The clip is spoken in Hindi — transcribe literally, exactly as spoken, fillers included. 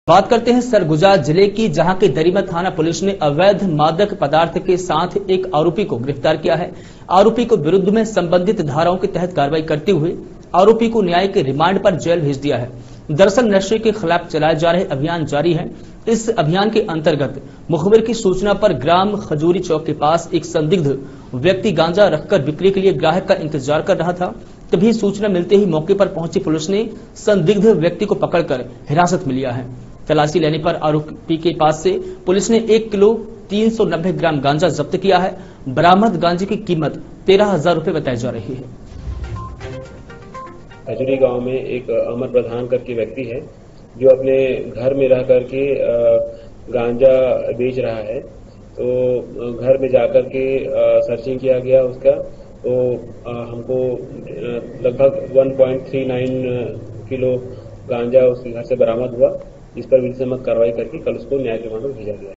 बात करते हैं सरगुजा जिले की, जहां की दरिमत थाना पुलिस ने अवैध मादक पदार्थ के साथ एक आरोपी को गिरफ्तार किया है। आरोपी को विरुद्ध में संबंधित धाराओं के तहत कार्रवाई करते हुए आरोपी को न्यायिक रिमांड पर जेल भेज दिया है। दरअसल नशे के खिलाफ चलाए जा रहे अभियान जारी है। इस अभियान के अंतर्गत मुखबिर की सूचना पर ग्राम खजूरी चौक के पास एक संदिग्ध व्यक्ति गांजा रखकर बिक्री के लिए ग्राहक का इंतजार कर रहा था। तभी सूचना मिलते ही मौके पर पहुंची पुलिस ने संदिग्ध व्यक्ति को पकड़कर हिरासत में लिया है। तलाशी लेने पर आरोपी के पास से पुलिस ने एक किलो तीन सौ नब्बे ग्राम गांजा जब्त किया है। बरामद गांजे की कीमत तेरह हजार रूपये बताई जा रही है। खजूरी गांव में एक अमर प्रधान करके व्यक्ति है जो अपने घर में रह करके गांजा बेच रहा है। तो घर में जाकर के सर्चिंग किया गया उसका, तो हमको लगभग एक पॉइंट तीन नौ किलो गांजा उसके घर से बरामद हुआ। इस पर विधिसम्मत कार्रवाई करके कल उसको न्यायिक रिमांड में भेजा गया।